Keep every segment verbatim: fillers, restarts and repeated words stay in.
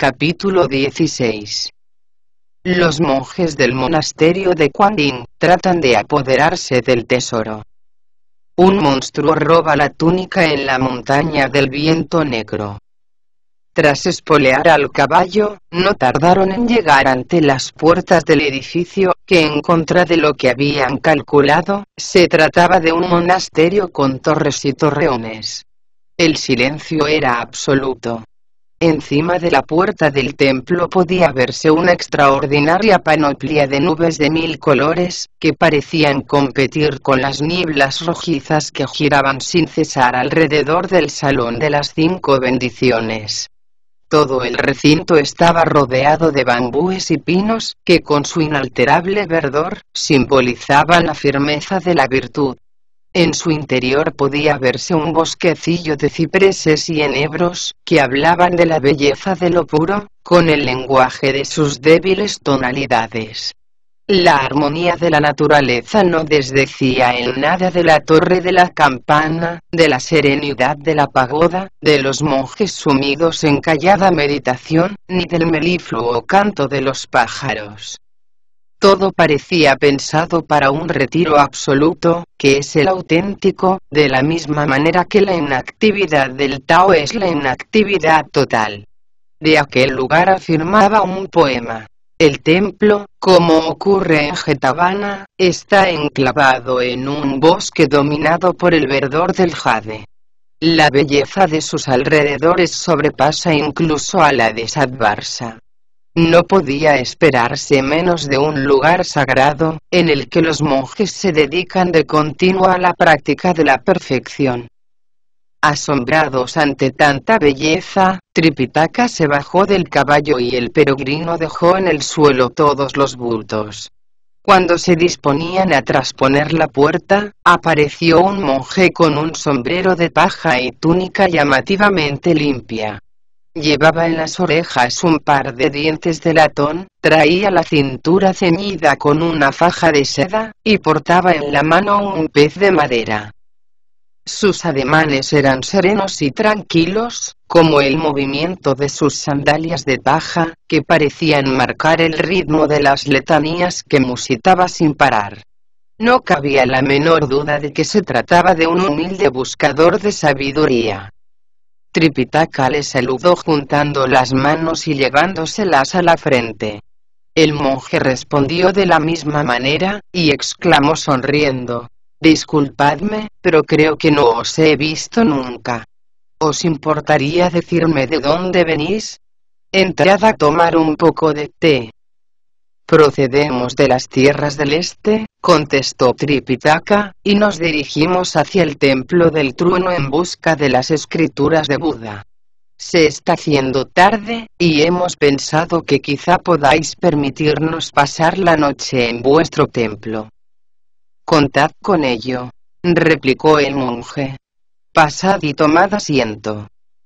Capítulo dieciséis. Los monjes del monasterio de Kuan-Yin tratan de apoderarse del tesoro. Un monstruo roba la túnica en la montaña del viento negro. Tras espolear al caballo, no tardaron en llegar ante las puertas del edificio, que en contra de lo que habían calculado, se trataba de un monasterio con torres y torreones. El silencio era absoluto. Encima de la puerta del templo podía verse una extraordinaria panoplia de nubes de mil colores, que parecían competir con las nieblas rojizas que giraban sin cesar alrededor del salón de las cinco bendiciones. Todo el recinto estaba rodeado de bambúes y pinos, que con su inalterable verdor, simbolizaban la firmeza de la virtud. En su interior podía verse un bosquecillo de cipreses y enebros, que hablaban de la belleza de lo puro, con el lenguaje de sus débiles tonalidades. La armonía de la naturaleza no desdecía en nada de la torre de la campana, de la serenidad de la pagoda, de los monjes sumidos en callada meditación, ni del melifluo canto de los pájaros. Todo parecía pensado para un retiro absoluto, que es el auténtico, de la misma manera que la inactividad del Tao es la inactividad total. De aquel lugar afirmaba un poema: el templo, como ocurre en Jetavana, está enclavado en un bosque dominado por el verdor del jade. La belleza de sus alrededores sobrepasa incluso a la de Sattvarsa. No podía esperarse menos de un lugar sagrado, en el que los monjes se dedican de continuo a la práctica de la perfección. Asombrados ante tanta belleza, Tripitaka se bajó del caballo y el peregrino dejó en el suelo todos los bultos. Cuando se disponían a trasponer la puerta, apareció un monje con un sombrero de paja y túnica llamativamente limpia. Llevaba en las orejas un par de dientes de latón, traía la cintura ceñida con una faja de seda, y portaba en la mano un pez de madera. Sus ademanes eran serenos y tranquilos, como el movimiento de sus sandalias de paja, que parecían marcar el ritmo de las letanías que musitaba sin parar. No cabía la menor duda de que se trataba de un humilde buscador de sabiduría. Tripitaka le saludó juntando las manos y llevándoselas a la frente. El monje respondió de la misma manera, y exclamó sonriendo: «Disculpadme, pero creo que no os he visto nunca. ¿Os importaría decirme de dónde venís? Entrad a tomar un poco de té». «Procedemos de las tierras del este», contestó Tripitaka, «y nos dirigimos hacia el templo del trueno en busca de las escrituras de Buda. Se está haciendo tarde, y hemos pensado que quizá podáis permitirnos pasar la noche en vuestro templo». «Contad con ello», replicó el monje. «Pasad y tomad asiento».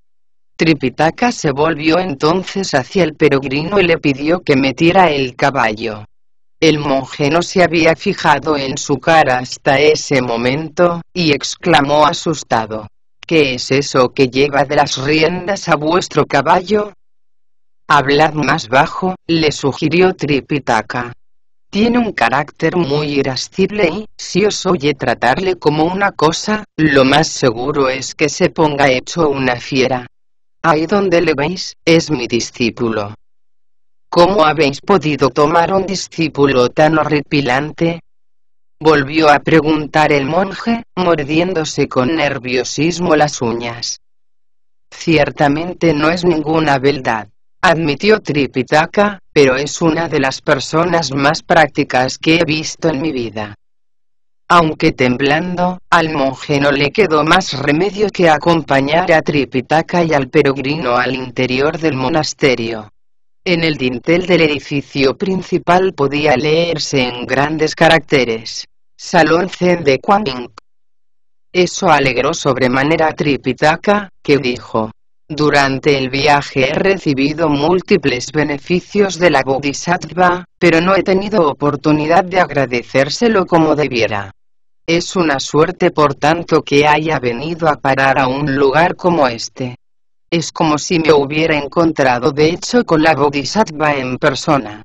Tripitaka se volvió entonces hacia el peregrino y le pidió que metiera el caballo. El monje no se había fijado en su cara hasta ese momento, y exclamó asustado: «¿Qué es eso que lleva de las riendas a vuestro caballo?» «Hablad más bajo», le sugirió Tripitaka. «Tiene un carácter muy irascible y, si os oye tratarle como una cosa, lo más seguro es que se ponga hecho una fiera. Ahí donde le veis, es mi discípulo». «¿Cómo habéis podido tomar un discípulo tan horripilante?», volvió a preguntar el monje, mordiéndose con nerviosismo las uñas. «Ciertamente no es ninguna beldad», admitió Tripitaka, «pero es una de las personas más prácticas que he visto en mi vida». Aunque temblando, al monje no le quedó más remedio que acompañar a Tripitaka y al peregrino al interior del monasterio. En el dintel del edificio principal podía leerse en grandes caracteres: «Salón Zen de Kuan-Yin». Eso alegró sobremanera a Tripitaka, que dijo: «Durante el viaje he recibido múltiples beneficios de la Bodhisattva, pero no he tenido oportunidad de agradecérselo como debiera. Es una suerte por tanto que haya venido a parar a un lugar como este». Es como si me hubiera encontrado de hecho con la Bodhisattva en persona.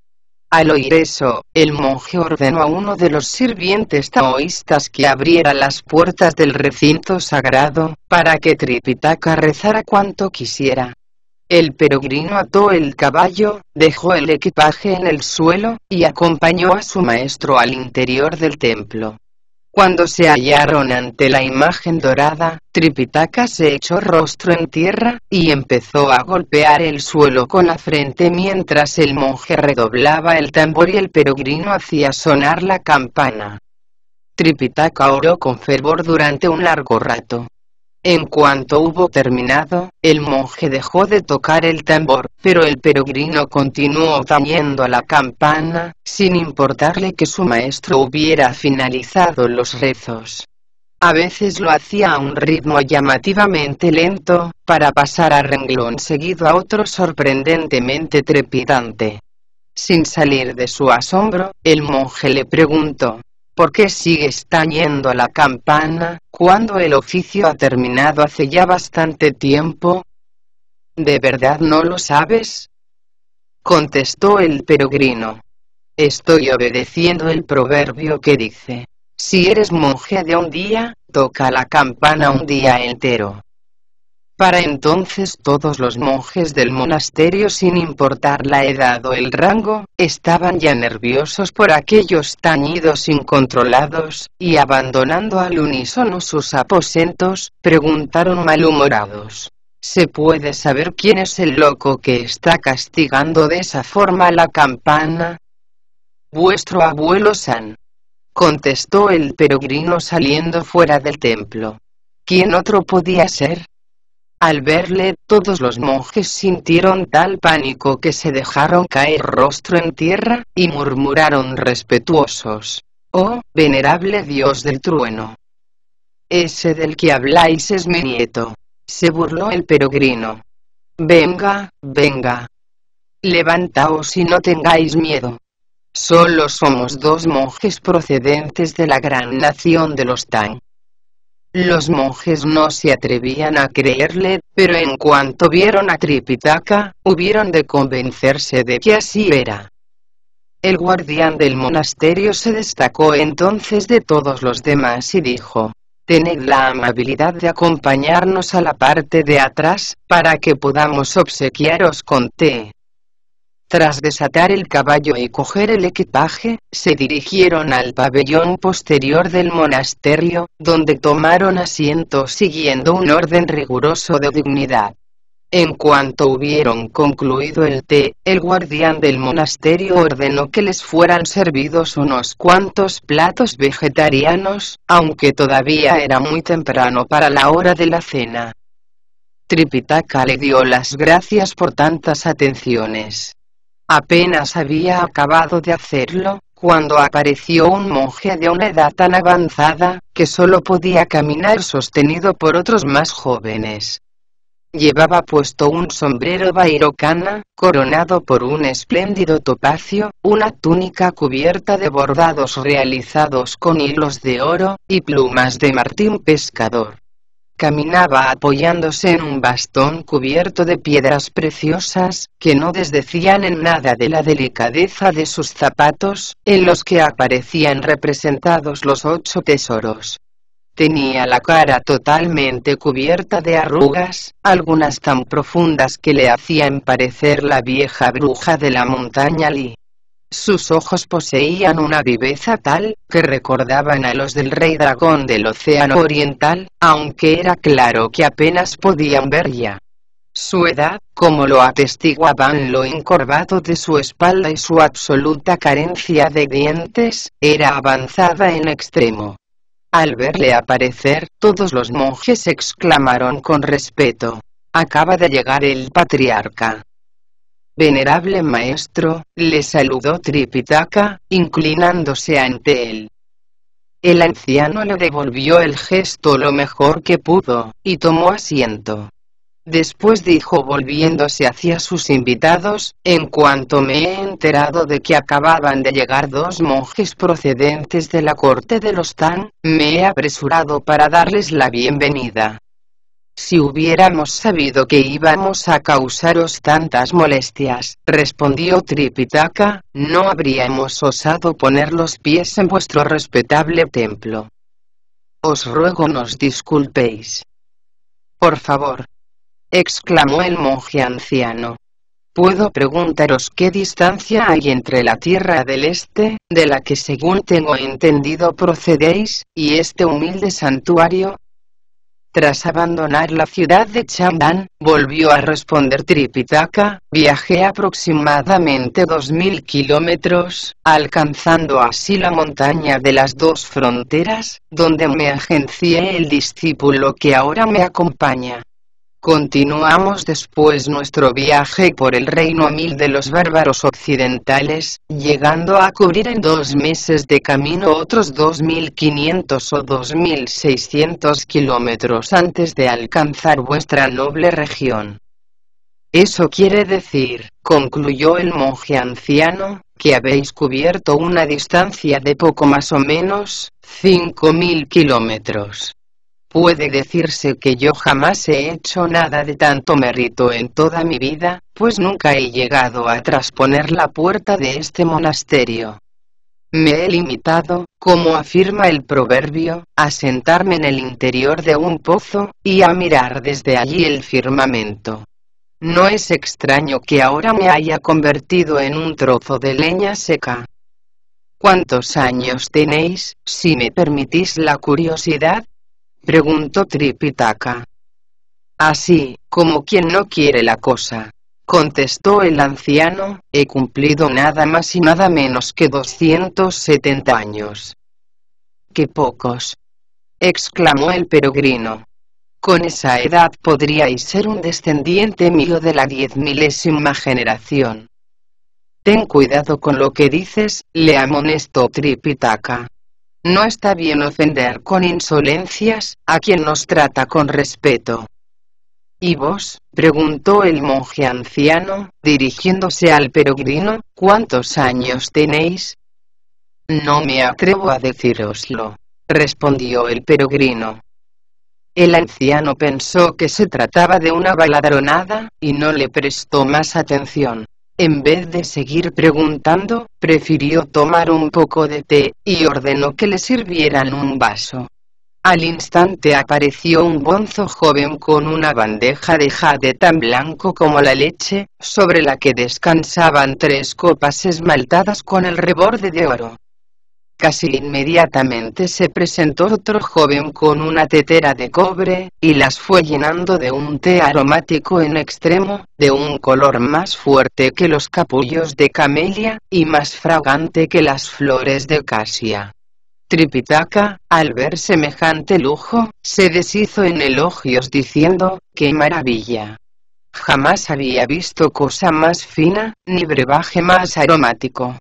Al oír eso, el monje ordenó a uno de los sirvientes taoístas que abriera las puertas del recinto sagrado, para que Tripitaka rezara cuanto quisiera. El peregrino ató el caballo, dejó el equipaje en el suelo, y acompañó a su maestro al interior del templo. Cuando se hallaron ante la imagen dorada, Tripitaka se echó rostro en tierra, y empezó a golpear el suelo con la frente mientras el monje redoblaba el tambor y el peregrino hacía sonar la campana. Tripitaka oró con fervor durante un largo rato. En cuanto hubo terminado, el monje dejó de tocar el tambor, pero el peregrino continuó tañendo la campana, sin importarle que su maestro hubiera finalizado los rezos. A veces lo hacía a un ritmo llamativamente lento, para pasar a renglón seguido a otro sorprendentemente trepidante. Sin salir de su asombro, el monje le preguntó: ¿por qué sigues tañendo la campana, cuando el oficio ha terminado hace ya bastante tiempo? ¿De verdad no lo sabes?, contestó el peregrino. Estoy obedeciendo el proverbio que dice: si eres monje de un día, toca la campana un día entero. Para entonces todos los monjes del monasterio, sin importar la edad o el rango, estaban ya nerviosos por aquellos tañidos incontrolados, y abandonando al unísono sus aposentos, preguntaron malhumorados: ¿se puede saber quién es el loco que está castigando de esa forma la campana? Vuestro abuelo San, contestó el peregrino saliendo fuera del templo. ¿Quién otro podía ser? Al verle, todos los monjes sintieron tal pánico que se dejaron caer rostro en tierra, y murmuraron respetuosos: «Oh, venerable dios del trueno. Ese del que habláis es mi nieto», se burló el peregrino. «Venga, venga. Levantaos y no tengáis miedo. Solo somos dos monjes procedentes de la gran nación de los Tang». Los monjes no se atrevían a creerle, pero en cuanto vieron a Tripitaka, hubieron de convencerse de que así era. El guardián del monasterio se destacó entonces de todos los demás y dijo: «Tened la amabilidad de acompañarnos a la parte de atrás, para que podamos obsequiaros con té». Tras desatar el caballo y coger el equipaje, se dirigieron al pabellón posterior del monasterio, donde tomaron asiento siguiendo un orden riguroso de dignidad. En cuanto hubieron concluido el té, el guardián del monasterio ordenó que les fueran servidos unos cuantos platos vegetarianos, aunque todavía era muy temprano para la hora de la cena. Tripitaka le dio las gracias por tantas atenciones. Apenas había acabado de hacerlo, cuando apareció un monje de una edad tan avanzada, que solo podía caminar sostenido por otros más jóvenes. Llevaba puesto un sombrero vairocana, coronado por un espléndido topacio, una túnica cubierta de bordados realizados con hilos de oro, y plumas de martín pescador. Caminaba apoyándose en un bastón cubierto de piedras preciosas, que no desdecían en nada de la delicadeza de sus zapatos, en los que aparecían representados los ocho tesoros. Tenía la cara totalmente cubierta de arrugas, algunas tan profundas que le hacían parecer la vieja bruja de la montaña Li. Sus ojos poseían una viveza tal, que recordaban a los del rey dragón del océano oriental, aunque era claro que apenas podían ver ya. Su edad, como lo atestiguaban lo encorvado de su espalda y su absoluta carencia de dientes, era avanzada en extremo. Al verle aparecer, todos los monjes exclamaron con respeto: «Acaba de llegar el patriarca». «Venerable maestro», le saludó Tripitaka, inclinándose ante él. El anciano le devolvió el gesto lo mejor que pudo, y tomó asiento. Después dijo volviéndose hacia sus invitados: «En cuanto me he enterado de que acababan de llegar dos monjes procedentes de la corte de los Tang, me he apresurado para darles la bienvenida. Si hubiéramos sabido que íbamos a causaros tantas molestias, respondió Tripitaka, no habríamos osado poner los pies en vuestro respetable templo. Os ruego nos disculpéis. Por favor, exclamó el monje anciano. ¿Puedo preguntaros qué distancia hay entre la Tierra del Este, de la que según tengo entendido procedéis, y este humilde santuario? Tras abandonar la ciudad de Chamdan, volvió a responder Tripitaka, viajé aproximadamente dos mil kilómetros, alcanzando así la montaña de las dos fronteras, donde me agencié el discípulo que ahora me acompaña. Continuamos después nuestro viaje por el reino mil de los bárbaros occidentales, llegando a cubrir en dos meses de camino otros dos mil quinientos o dos mil seiscientos kilómetros antes de alcanzar vuestra noble región. Eso quiere decir, concluyó el monje anciano, que habéis cubierto una distancia de poco más o menos, cinco mil kilómetros. Puede decirse que yo jamás he hecho nada de tanto mérito en toda mi vida, pues nunca he llegado a trasponer la puerta de este monasterio. Me he limitado, como afirma el proverbio, a sentarme en el interior de un pozo, y a mirar desde allí el firmamento. No es extraño que ahora me haya convertido en un trozo de leña seca. ¿Cuántos años tenéis, si me permitís la curiosidad?, preguntó Tripitaka. Así, como quien no quiere la cosa, contestó el anciano, he cumplido nada más y nada menos que doscientos setenta años. ¡Qué pocos!, exclamó el peregrino. Con esa edad podríais ser un descendiente mío de la diez milésima generación. Ten cuidado con lo que dices, le amonestó Tripitaka. No está bien ofender con insolencias a quien nos trata con respeto. ¿Y vos?, preguntó el monje anciano, dirigiéndose al peregrino, ¿cuántos años tenéis? No me atrevo a decíroslo, respondió el peregrino. El anciano pensó que se trataba de una baladronada, y no le prestó más atención. En vez de seguir preguntando, prefirió tomar un poco de té, y ordenó que le sirvieran un vaso. Al instante apareció un bonzo joven con una bandeja de jade tan blanco como la leche, sobre la que descansaban tres copas esmaltadas con el reborde de oro. Casi inmediatamente se presentó otro joven con una tetera de cobre, y las fue llenando de un té aromático en extremo, de un color más fuerte que los capullos de camelia, y más fragante que las flores de casia. Tripitaka, al ver semejante lujo, se deshizo en elogios diciendo, ¡qué maravilla! Jamás había visto cosa más fina, ni brebaje más aromático.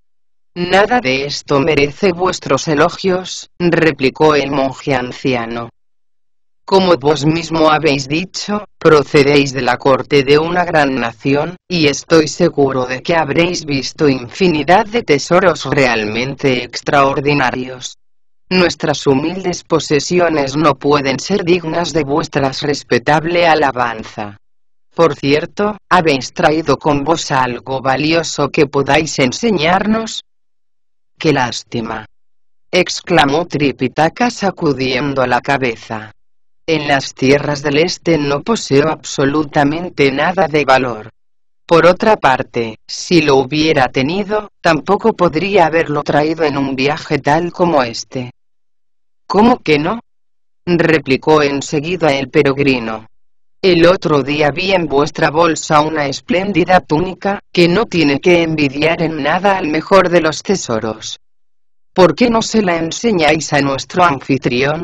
Nada de esto merece vuestros elogios, replicó el monje anciano. Como vos mismo habéis dicho, procedéis de la corte de una gran nación, y estoy seguro de que habréis visto infinidad de tesoros realmente extraordinarios. Nuestras humildes posesiones no pueden ser dignas de vuestra respetable alabanza. Por cierto, ¿habéis traído con vos algo valioso que podáis enseñarnos? ¡Qué lástima!, exclamó Tripitaka sacudiendo la cabeza. En las tierras del este no poseo absolutamente nada de valor. Por otra parte, si lo hubiera tenido, tampoco podría haberlo traído en un viaje tal como este. ¿Cómo que no?, replicó enseguida el peregrino. El otro día vi en vuestra bolsa una espléndida túnica, que no tiene que envidiar en nada al mejor de los tesoros. ¿Por qué no se la enseñáis a nuestro anfitrión?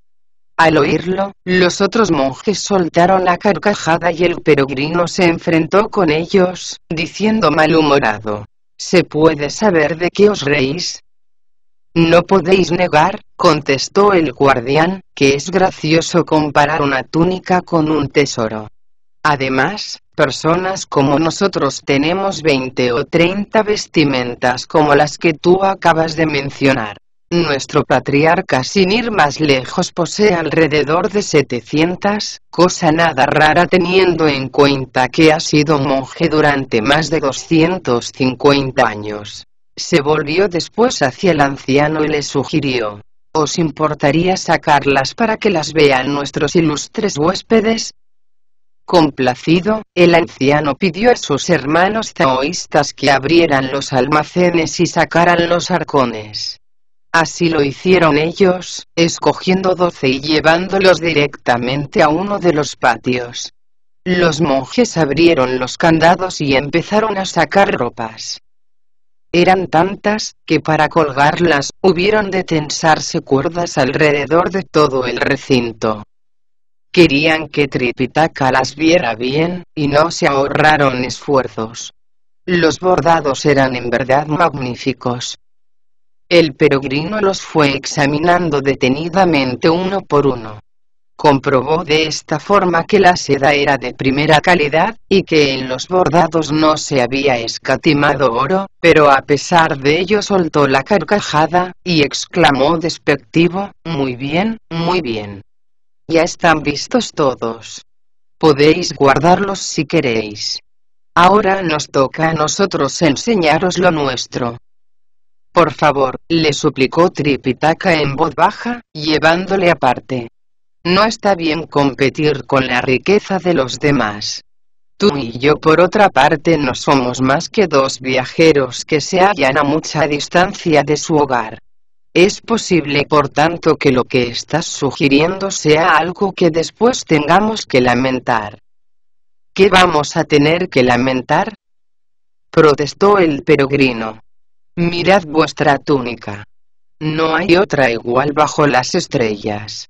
Al oírlo, los otros monjes soltaron la carcajada y el peregrino se enfrentó con ellos, diciendo malhumorado, ¿se puede saber de qué os reís? No podéis negar, contestó el guardián, que es gracioso comparar una túnica con un tesoro. Además, personas como nosotros tenemos veinte o treinta vestimentas como las que tú acabas de mencionar. Nuestro patriarca, sin ir más lejos, posee alrededor de setecientas, cosa nada rara teniendo en cuenta que ha sido monje durante más de doscientos cincuenta años. Se volvió después hacia el anciano y le sugirió: ¿os importaría sacarlas para que las vean nuestros ilustres huéspedes? Complacido, el anciano pidió a sus hermanos taoístas que abrieran los almacenes y sacaran los arcones. Así lo hicieron ellos, escogiendo doce y llevándolos directamente a uno de los patios. Los monjes abrieron los candados y empezaron a sacar ropas. Eran tantas, que para colgarlas, hubieron de tensarse cuerdas alrededor de todo el recinto. Querían que Tripitaka las viera bien, y no se ahorraron esfuerzos. Los bordados eran en verdad magníficos. El peregrino los fue examinando detenidamente uno por uno. Comprobó de esta forma que la seda era de primera calidad, y que en los bordados no se había escatimado oro, pero a pesar de ello soltó la carcajada, y exclamó despectivo: «Muy bien, muy bien. Ya están vistos todos. Podéis guardarlos si queréis. Ahora nos toca a nosotros enseñaros lo nuestro». «Por favor», le suplicó Tripitaka en voz baja, llevándole aparte. «No está bien competir con la riqueza de los demás. Tú y yo por otra parte no somos más que dos viajeros que se hallan a mucha distancia de su hogar. Es posible por tanto que lo que estás sugiriendo sea algo que después tengamos que lamentar». «¿Qué vamos a tener que lamentar?», protestó el peregrino. «Mirad vuestra túnica. No hay otra igual bajo las estrellas».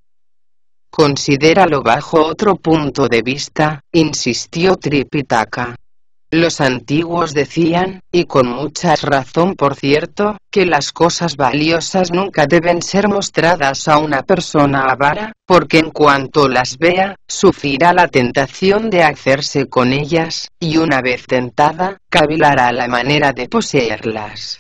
«Considéralo bajo otro punto de vista», insistió Tripitaka. «Los antiguos decían, y con mucha razón por cierto, que las cosas valiosas nunca deben ser mostradas a una persona avara, porque en cuanto las vea, sufrirá la tentación de hacerse con ellas, y una vez tentada, cavilará la manera de poseerlas.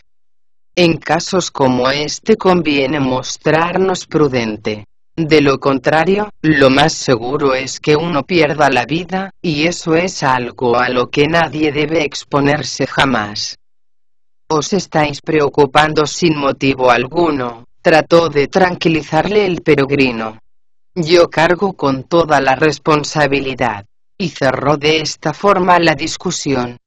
En casos como este conviene mostrarnos prudente. De lo contrario, lo más seguro es que uno pierda la vida, y eso es algo a lo que nadie debe exponerse jamás». «Os estáis preocupando sin motivo alguno», trató de tranquilizarle el peregrino. «Yo cargo con toda la responsabilidad». Y cerró de esta forma la discusión.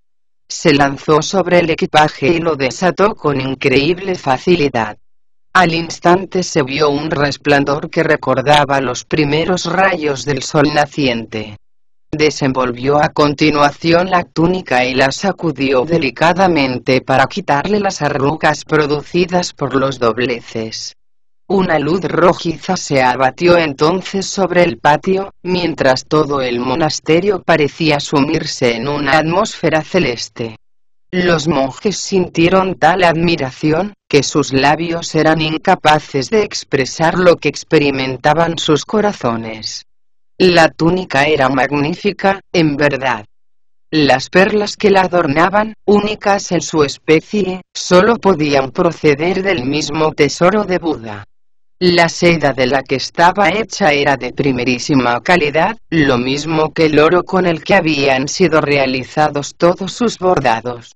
Se lanzó sobre el equipaje y lo desató con increíble facilidad. Al instante se vio un resplandor que recordaba los primeros rayos del sol naciente. Desenvolvió a continuación la túnica y la sacudió delicadamente para quitarle las arrugas producidas por los dobleces. Una luz rojiza se abatió entonces sobre el patio, mientras todo el monasterio parecía sumirse en una atmósfera celeste. Los monjes sintieron tal admiración, que sus labios eran incapaces de expresar lo que experimentaban sus corazones. La túnica era magnífica, en verdad. Las perlas que la adornaban, únicas en su especie, solo podían proceder del mismo tesoro de Buda. La seda de la que estaba hecha era de primerísima calidad, lo mismo que el oro con el que habían sido realizados todos sus bordados.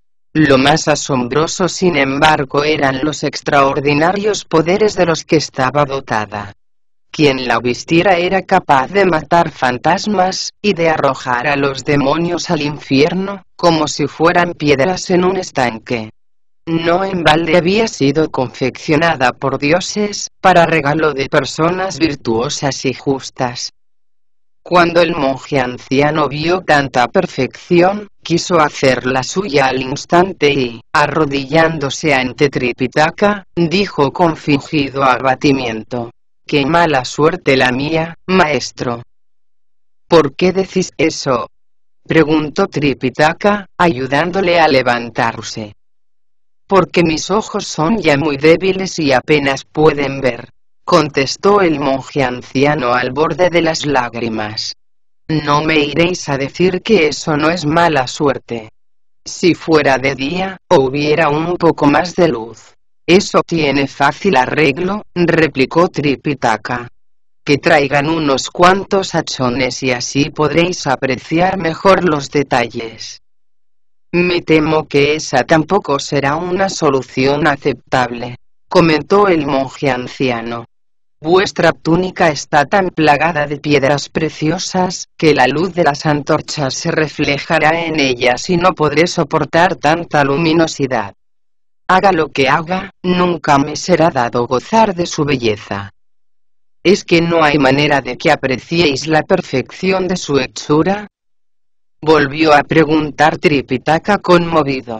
Lo más asombroso, sin embargo, eran los extraordinarios poderes de los que estaba dotada. Quien la vistiera era capaz de matar fantasmas, y de arrojar a los demonios al infierno, como si fueran piedras en un estanque. No en balde había sido confeccionada por dioses, para regalo de personas virtuosas y justas. Cuando el monje anciano vio tanta perfección, quiso hacer la suya al instante y, arrodillándose ante Tripitaka, dijo con fingido abatimiento: «Qué mala suerte la mía, maestro». «¿Por qué decís eso?», preguntó Tripitaka, ayudándole a levantarse. «Porque mis ojos son ya muy débiles y apenas pueden ver», contestó el monje anciano al borde de las lágrimas. «No me iréis a decir que eso no es mala suerte. Si fuera de día, o hubiera un poco más de luz, Eso tiene fácil arreglo, replicó Tripitaka. Que traigan unos cuantos hachones y así podréis apreciar mejor los detalles. Me temo que esa tampoco será una solución aceptable, comentó el monje anciano. Vuestra túnica está tan plagada de piedras preciosas, que la luz de las antorchas se reflejará en ellas y no podré soportar tanta luminosidad. Haga lo que haga, nunca me será dado gozar de su belleza. ¿Es que no hay manera de que apreciéis la perfección de su hechura? Volvió a preguntar Tripitaka conmovido.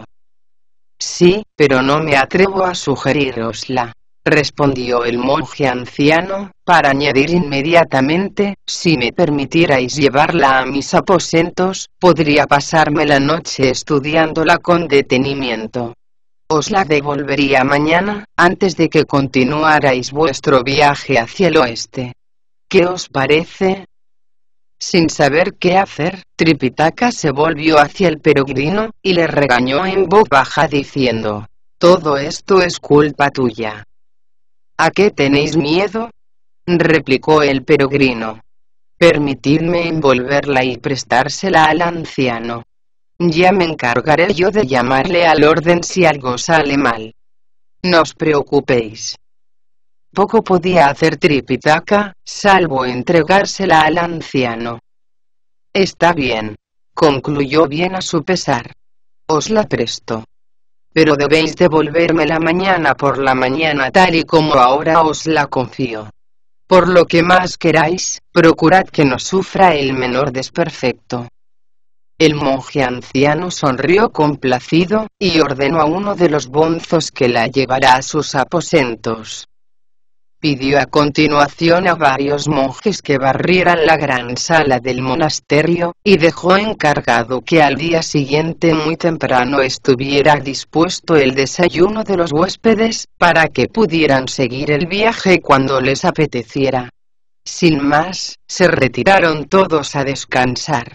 Sí, pero no me atrevo a sugerirosla, respondió el monje anciano, para añadir inmediatamente, si me permitierais llevarla a mis aposentos, podría pasarme la noche estudiándola con detenimiento. Os la devolvería mañana, antes de que continuarais vuestro viaje hacia el oeste. ¿Qué os parece? Sin saber qué hacer, Tripitaka se volvió hacia el peregrino, y le regañó en voz baja diciendo, «Todo esto es culpa tuya». «¿A qué tenéis miedo?», replicó el peregrino. «Permitidme envolverla y prestársela al anciano. Ya me encargaré yo de llamarle al orden si algo sale mal. No os preocupéis». Poco podía hacer Tripitaka, salvo entregársela al anciano. «Está bien», concluyó bien a su pesar. «Os la presto. Pero debéis devolvérmela mañana por la mañana tal y como ahora os la confío. Por lo que más queráis, procurad que no sufra el menor desperfecto». El monje anciano sonrió complacido, y ordenó a uno de los bonzos que la llevara a sus aposentos. Pidió a continuación a varios monjes que barrieran la gran sala del monasterio, y dejó encargado que al día siguiente muy temprano estuviera dispuesto el desayuno de los huéspedes, para que pudieran seguir el viaje cuando les apeteciera. Sin más, se retiraron todos a descansar.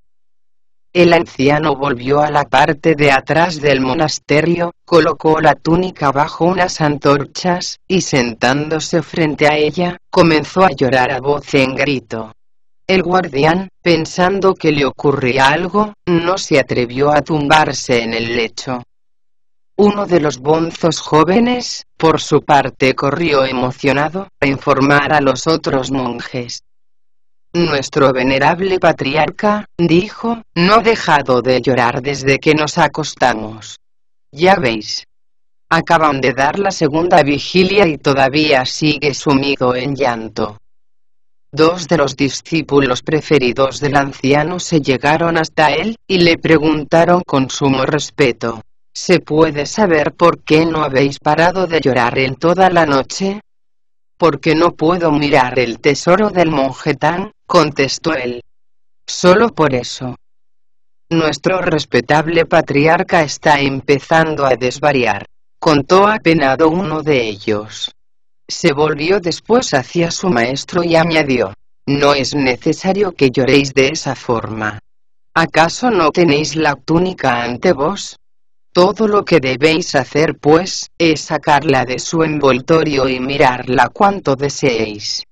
El anciano volvió a la parte de atrás del monasterio, colocó la túnica bajo unas antorchas, y sentándose frente a ella, comenzó a llorar a voz en grito. El guardián, pensando que le ocurría algo, no se atrevió a tumbarse en el lecho. Uno de los bonzos jóvenes, por su parte, corrió emocionado a informar a los otros monjes. «Nuestro venerable patriarca», dijo, «no ha dejado de llorar desde que nos acostamos. Ya veis. Acaban de dar la segunda vigilia y todavía sigue sumido en llanto». Dos de los discípulos preferidos del anciano se llegaron hasta él, y le preguntaron con sumo respeto, «¿Se puede saber por qué no habéis parado de llorar en toda la noche?» «Porque no puedo mirar el tesoro del monje Tan», contestó él. «Solo por eso. Nuestro respetable patriarca está empezando a desvariar», contó apenado uno de ellos. Se volvió después hacia su maestro y añadió, «No es necesario que lloréis de esa forma. ¿Acaso no tenéis la túnica ante vos? Todo lo que debéis hacer, pues, es sacarla de su envoltorio y mirarla cuanto deseéis».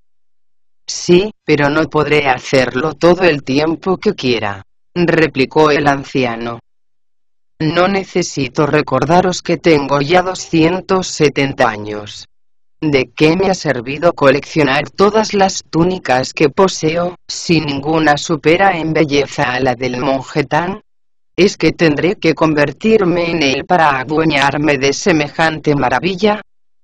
«Sí, pero no podré hacerlo todo el tiempo que quiera», replicó el anciano. «No necesito recordaros que tengo ya doscientos setenta años. ¿De qué me ha servido coleccionar todas las túnicas que poseo, si ninguna supera en belleza a la del monje Tan? ¿Es que tendré que convertirme en él para adueñarme de semejante maravilla?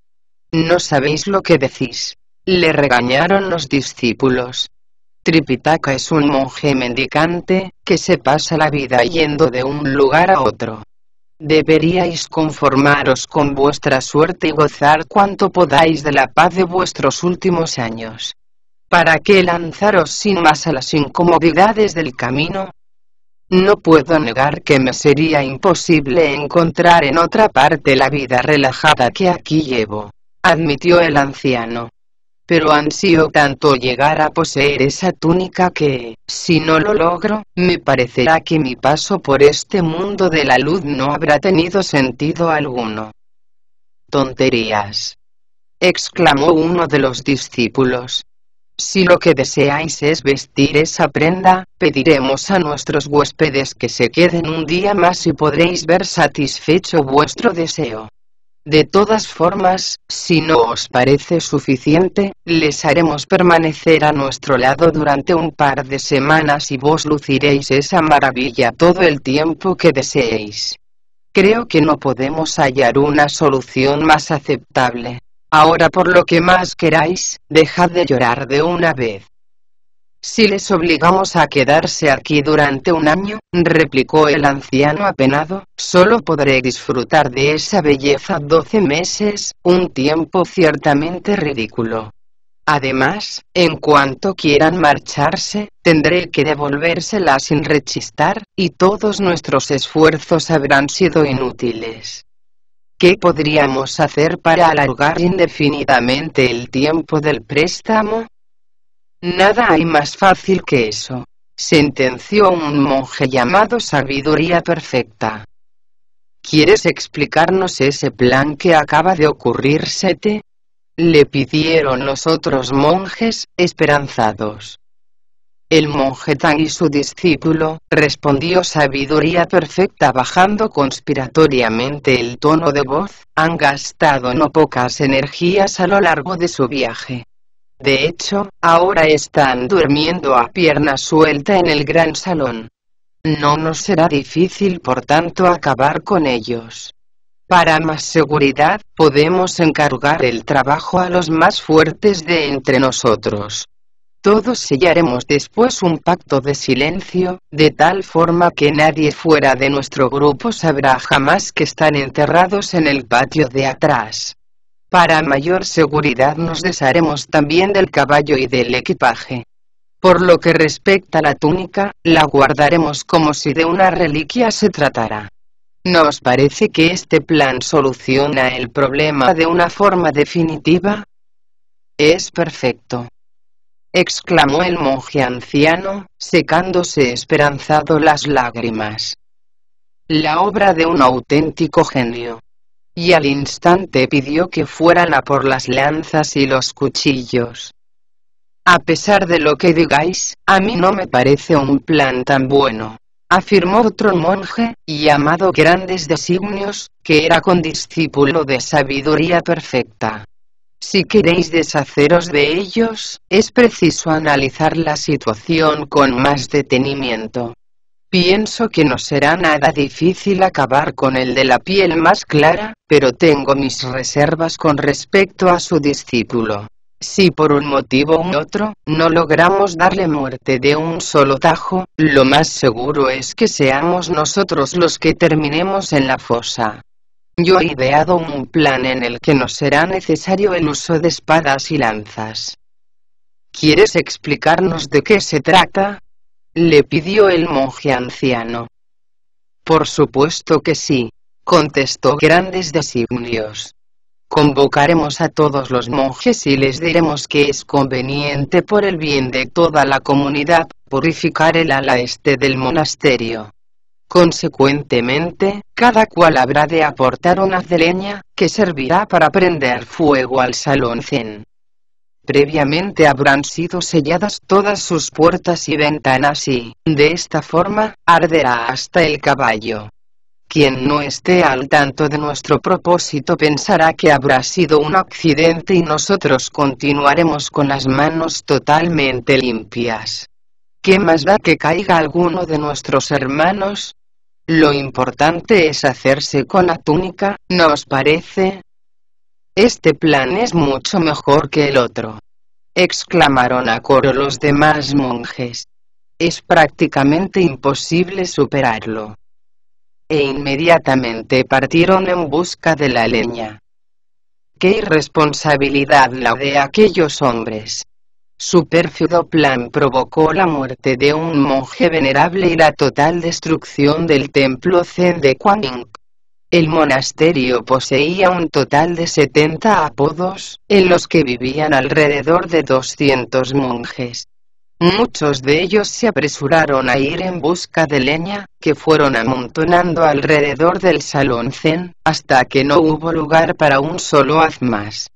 No sabéis lo que decís», le regañaron los discípulos. «Tripitaka es un monje mendicante, que se pasa la vida yendo de un lugar a otro. Deberíais conformaros con vuestra suerte y gozar cuanto podáis de la paz de vuestros últimos años. ¿Para qué lanzaros sin más a las incomodidades del camino? No puedo negar que me sería imposible encontrar en otra parte la vida relajada que aquí llevo», admitió el anciano. «Pero ansío tanto llegar a poseer esa túnica que, si no lo logro, me parecerá que mi paso por este mundo de la luz no habrá tenido sentido alguno». Tonterías, exclamó uno de los discípulos. Si lo que deseáis es vestir esa prenda, pediremos a nuestros huéspedes que se queden un día más y podréis ver satisfecho vuestro deseo. De todas formas, si no os parece suficiente, les haremos permanecer a nuestro lado durante un par de semanas y vos luciréis esa maravilla todo el tiempo que deseéis. Creo que no podemos hallar una solución más aceptable. Ahora, por lo que más queráis, dejad de llorar de una vez. Si les obligamos a quedarse aquí durante un año, replicó el anciano apenado, solo podré disfrutar de esa belleza doce meses, un tiempo ciertamente ridículo. Además, en cuanto quieran marcharse, tendré que devolvérsela sin rechistar, y todos nuestros esfuerzos habrán sido inútiles. ¿Qué podríamos hacer para alargar indefinidamente el tiempo del préstamo? Nada hay más fácil que eso, sentenció un monje llamado Sabiduría Perfecta. ¿Quieres explicarnos ese plan que acaba de ocurrírsete? Le pidieron los otros monjes, esperanzados. El monje Tang y su discípulo, respondió Sabiduría Perfecta bajando conspiratoriamente el tono de voz, han gastado no pocas energías a lo largo de su viaje. De hecho, ahora están durmiendo a pierna suelta en el gran salón. No nos será difícil por tanto acabar con ellos. Para más seguridad, podemos encargar el trabajo a los más fuertes de entre nosotros. Todos sellaremos después un pacto de silencio, de tal forma que nadie fuera de nuestro grupo sabrá jamás que están enterrados en el patio de atrás. Para mayor seguridad nos desharemos también del caballo y del equipaje. Por lo que respecta a la túnica, la guardaremos como si de una reliquia se tratara. ¿No os parece que este plan soluciona el problema de una forma definitiva? Es perfecto, exclamó el monje anciano, secándose esperanzado las lágrimas. La obra de un auténtico genio. Y al instante pidió que fueran a por las lanzas y los cuchillos. A pesar de lo que digáis, a mí no me parece un plan tan bueno, afirmó otro monje, llamado Grandes Designios, que era condiscípulo de Sabiduría Perfecta. Si queréis deshaceros de ellos, es preciso analizar la situación con más detenimiento. Pienso que no será nada difícil acabar con el de la piel más clara, pero tengo mis reservas con respecto a su discípulo. Si por un motivo u otro, no logramos darle muerte de un solo tajo, lo más seguro es que seamos nosotros los que terminemos en la fosa. Yo he ideado un plan en el que no será necesario el uso de espadas y lanzas. ¿Quieres explicarnos de qué se trata?, le pidió el monje anciano. Por supuesto que sí, contestó Grandes Designios. Convocaremos a todos los monjes y les diremos que es conveniente por el bien de toda la comunidad, purificar el ala este del monasterio. Consecuentemente, cada cual habrá de aportar un haz de leña, que servirá para prender fuego al salón zen. Previamente habrán sido selladas todas sus puertas y ventanas y, de esta forma, arderá hasta el caballo. Quien no esté al tanto de nuestro propósito pensará que habrá sido un accidente y nosotros continuaremos con las manos totalmente limpias. ¿Qué más da que caiga alguno de nuestros hermanos? Lo importante es hacerse con la túnica, ¿no os parece? Este plan es mucho mejor que el otro, exclamaron a coro los demás monjes. Es prácticamente imposible superarlo. E inmediatamente partieron en busca de la leña. ¡Qué irresponsabilidad la de aquellos hombres! Su pérfido plan provocó la muerte de un monje venerable y la total destrucción del templo zen de Kuan-Yin. El monasterio poseía un total de setenta apodos, en los que vivían alrededor de doscientos monjes. Muchos de ellos se apresuraron a ir en busca de leña, que fueron amontonando alrededor del salón zen, hasta que no hubo lugar para un solo haz más.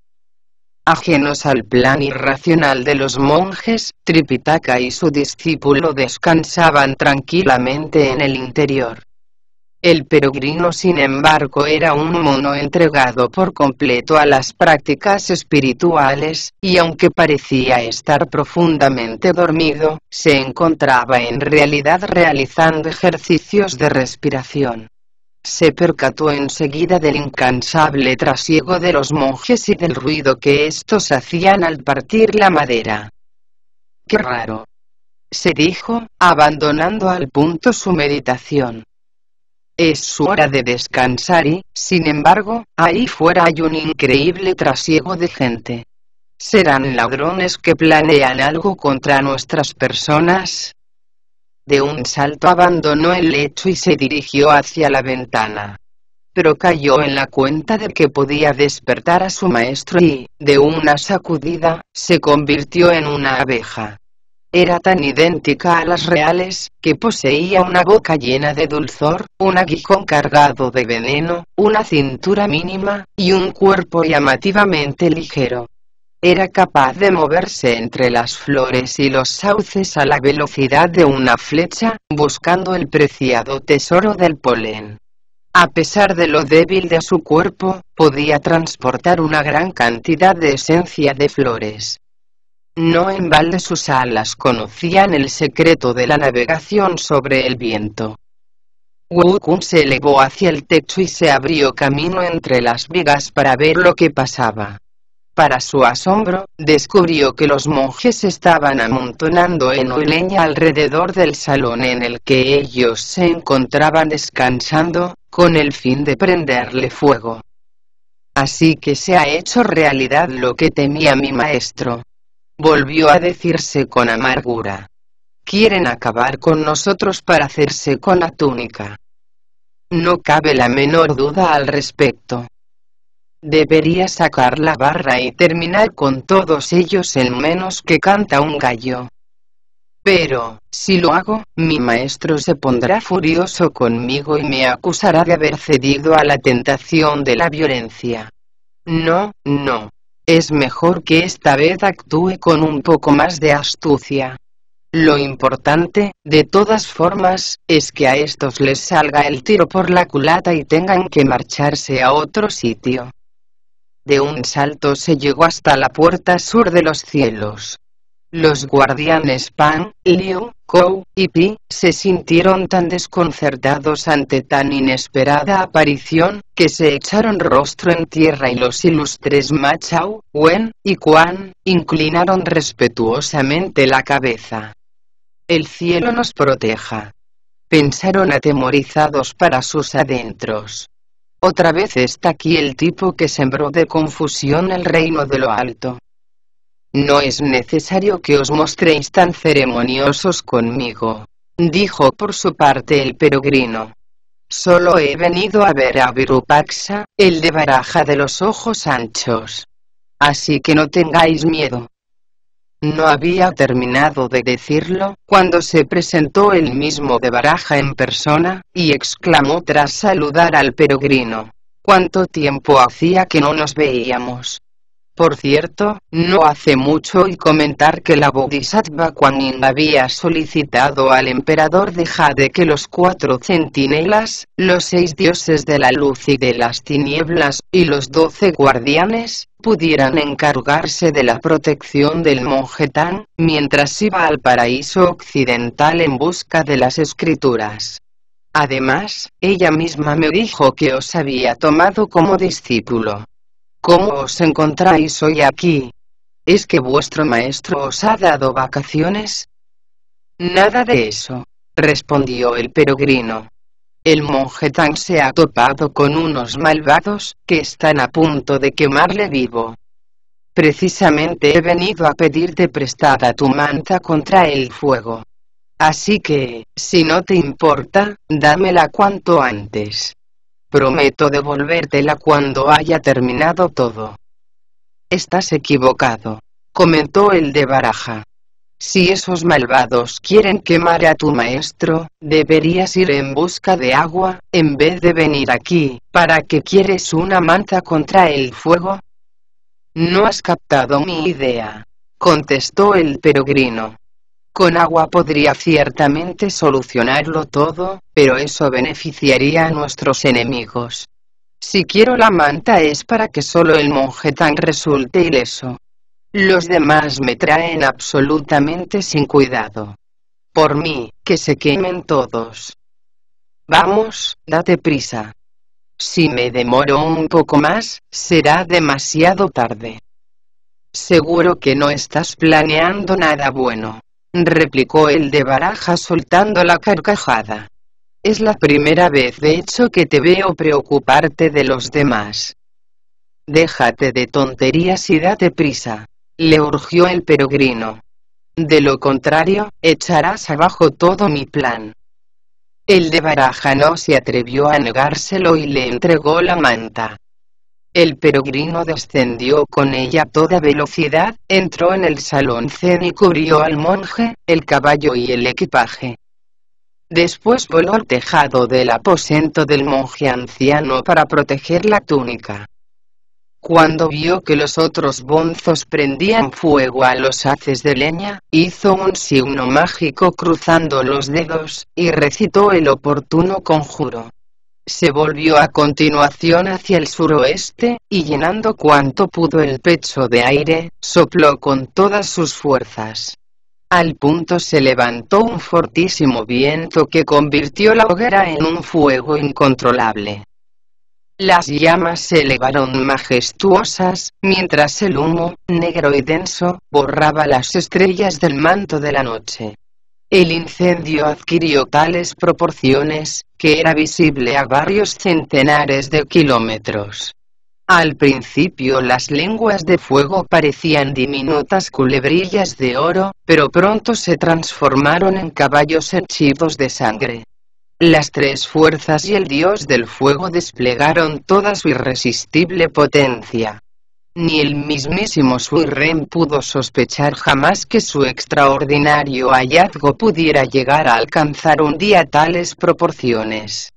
Ajenos al plan irracional de los monjes, Tripitaka y su discípulo descansaban tranquilamente en el interior. El peregrino, sin embargo, era un mono entregado por completo a las prácticas espirituales, y aunque parecía estar profundamente dormido, se encontraba en realidad realizando ejercicios de respiración. Se percató enseguida del incansable trasiego de los monjes y del ruido que estos hacían al partir la madera. «Qué raro», se dijo, abandonando al punto su meditación. Es su hora de descansar y, sin embargo, ahí fuera hay un increíble trasiego de gente. ¿Serán ladrones que planean algo contra nuestras personas? De un salto abandonó el lecho y se dirigió hacia la ventana. Pero cayó en la cuenta de que podía despertar a su maestro y, de una sacudida, se convirtió en una abeja. Era tan idéntica a las reales, que poseía una boca llena de dulzor, un aguijón cargado de veneno, una cintura mínima, y un cuerpo llamativamente ligero. Era capaz de moverse entre las flores y los sauces a la velocidad de una flecha, buscando el preciado tesoro del polen. A pesar de lo débil de su cuerpo, podía transportar una gran cantidad de esencia de flores. No en balde sus alas conocían el secreto de la navegación sobre el viento. Wu-kun se elevó hacia el techo y se abrió camino entre las vigas para ver lo que pasaba. Para su asombro, descubrió que los monjes estaban amontonando heno y leña alrededor del salón en el que ellos se encontraban descansando, con el fin de prenderle fuego. Así que se ha hecho realidad lo que temía mi maestro. Volvió a decirse con amargura. Quieren acabar con nosotros para hacerse con la túnica. No cabe la menor duda al respecto. Debería sacar la barra y terminar con todos ellos en menos que canta un gallo. Pero, si lo hago, mi maestro se pondrá furioso conmigo y me acusará de haber cedido a la tentación de la violencia. No, no. Es mejor que esta vez actúe con un poco más de astucia. Lo importante, de todas formas, es que a estos les salga el tiro por la culata y tengan que marcharse a otro sitio. De un salto se llegó hasta la puerta sur de los cielos. Los guardianes Pan, Liu, Kou y Pi se sintieron tan desconcertados ante tan inesperada aparición, que se echaron rostro en tierra y los ilustres Ma Chao, Wen y Quan inclinaron respetuosamente la cabeza. El cielo nos proteja, pensaron atemorizados para sus adentros. Otra vez está aquí el tipo que sembró de confusión el reino de lo alto. No es necesario que os mostréis tan ceremoniosos conmigo, dijo por su parte el peregrino. Solo he venido a ver a Virupaksha, el de Baraja de los ojos anchos. Así que no tengáis miedo. No había terminado de decirlo, cuando se presentó el mismo de Baraja en persona, y exclamó tras saludar al peregrino. ¿Cuánto tiempo hacía que no nos veíamos? Por cierto, no hace mucho oí comentar que la Bodhisattva Kuan Yin había solicitado al emperador de Jade que los cuatro centinelas, los seis dioses de la luz y de las tinieblas, y los doce guardianes, pudieran encargarse de la protección del monje Tan, mientras iba al paraíso occidental en busca de las escrituras. Además, ella misma me dijo que os había tomado como discípulo. ¿Cómo os encontráis hoy aquí? ¿Es que vuestro maestro os ha dado vacaciones? Nada de eso, respondió el peregrino. El monje Tan se ha topado con unos malvados, que están a punto de quemarle vivo. Precisamente he venido a pedirte prestada tu manta contra el fuego. Así que, si no te importa, dámela cuanto antes. Prometo devolvértela cuando haya terminado todo. Estás equivocado, comentó el de Baraja. Si esos malvados quieren quemar a tu maestro, deberías ir en busca de agua, en vez de venir aquí. ¿Para qué quieres una manta contra el fuego? No has captado mi idea, contestó el peregrino. Con agua podría ciertamente solucionarlo todo, pero eso beneficiaría a nuestros enemigos. Si quiero la manta es para que solo el monje Tang resulte ileso. Los demás me traen absolutamente sin cuidado. Por mí, que se quemen todos. Vamos, date prisa. Si me demoro un poco más, será demasiado tarde. Seguro que no estás planeando nada bueno, replicó el de Baraja soltando la carcajada. Es la primera vez de hecho que te veo preocuparte de los demás. Déjate de tonterías y date prisa, le urgió el peregrino. De lo contrario, echarás abajo todo mi plan. El de Baraja no se atrevió a negárselo y le entregó la manta. El peregrino descendió con ella a toda velocidad, entró en el salón zen y cubrió al monje, el caballo y el equipaje. Después voló al tejado del aposento del monje anciano para proteger la túnica. Cuando vio que los otros bonzos prendían fuego a los haces de leña, hizo un signo mágico cruzando los dedos, y recitó el oportuno conjuro. Se volvió a continuación hacia el suroeste, y llenando cuanto pudo el pecho de aire, sopló con todas sus fuerzas. Al punto se levantó un fortísimo viento que convirtió la hoguera en un fuego incontrolable. Las llamas se elevaron majestuosas, mientras el humo, negro y denso, borraba las estrellas del manto de la noche. El incendio adquirió tales proporciones, que era visible a varios centenares de kilómetros. Al principio las lenguas de fuego parecían diminutas culebrillas de oro, pero pronto se transformaron en caballos henchidos de sangre. Las tres fuerzas y el dios del fuego desplegaron toda su irresistible potencia. Ni el mismísimo Sui Ren pudo sospechar jamás que su extraordinario hallazgo pudiera llegar a alcanzar un día tales proporciones.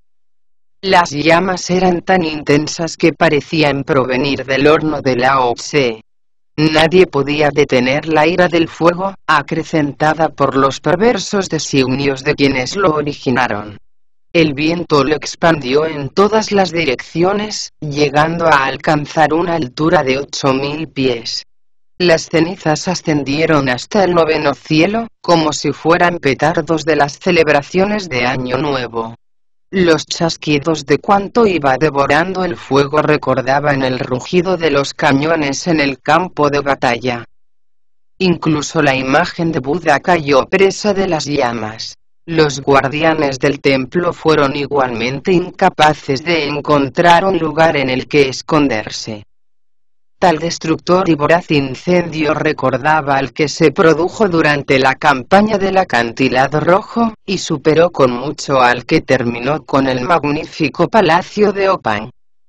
Las llamas eran tan intensas que parecían provenir del horno de Lao Tse. Nadie podía detener la ira del fuego, acrecentada por los perversos designios de quienes lo originaron. El viento lo expandió en todas las direcciones, llegando a alcanzar una altura de ocho mil pies. Las cenizas ascendieron hasta el noveno cielo, como si fueran petardos de las celebraciones de Año Nuevo. Los chasquidos de cuanto iba devorando el fuego recordaban el rugido de los cañones en el campo de batalla. Incluso la imagen de Buda cayó presa de las llamas. Los guardianes del templo fueron igualmente incapaces de encontrar un lugar en el que esconderse. Tal destructor y voraz incendio recordaba al que se produjo durante la campaña del acantilado rojo, y superó con mucho al que terminó con el magnífico palacio de Opang.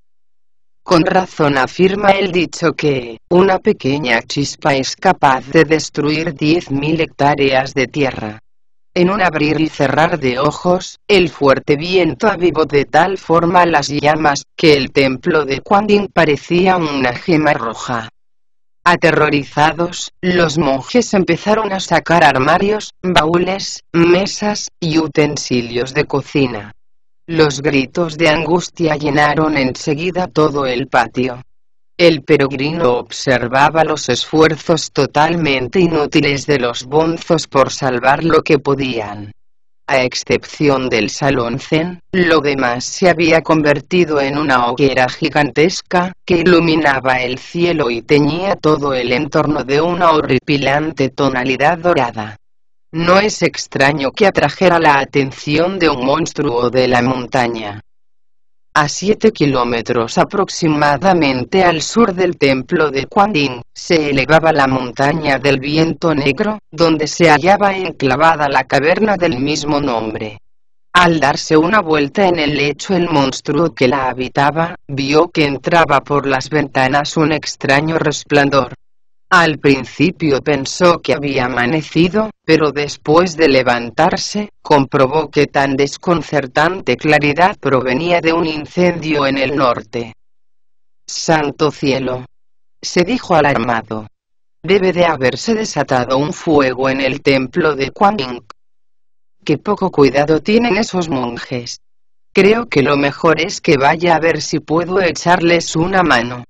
Con razón afirma el dicho que, una pequeña chispa es capaz de destruir diez mil hectáreas de tierra. En un abrir y cerrar de ojos, el fuerte viento avivó de tal forma las llamas, que el templo de Quanding parecía una gema roja. Aterrorizados, los monjes empezaron a sacar armarios, baúles, mesas, y utensilios de cocina. Los gritos de angustia llenaron enseguida todo el patio. El peregrino observaba los esfuerzos totalmente inútiles de los bonzos por salvar lo que podían. A excepción del salón zen, lo demás se había convertido en una hoguera gigantesca, que iluminaba el cielo y teñía todo el entorno de una horripilante tonalidad dorada. No es extraño que atrajera la atención de un monstruo de la montaña. A siete kilómetros aproximadamente al sur del templo de Quanding, se elevaba la montaña del viento negro, donde se hallaba enclavada la caverna del mismo nombre. Al darse una vuelta en el lecho el monstruo que la habitaba, vio que entraba por las ventanas un extraño resplandor. Al principio pensó que había amanecido, pero después de levantarse, comprobó que tan desconcertante claridad provenía de un incendio en el norte. ¡Santo cielo!, se dijo alarmado. Debe de haberse desatado un fuego en el templo de Kuan Yin. Qué poco cuidado tienen esos monjes. Creo que lo mejor es que vaya a ver si puedo echarles una mano.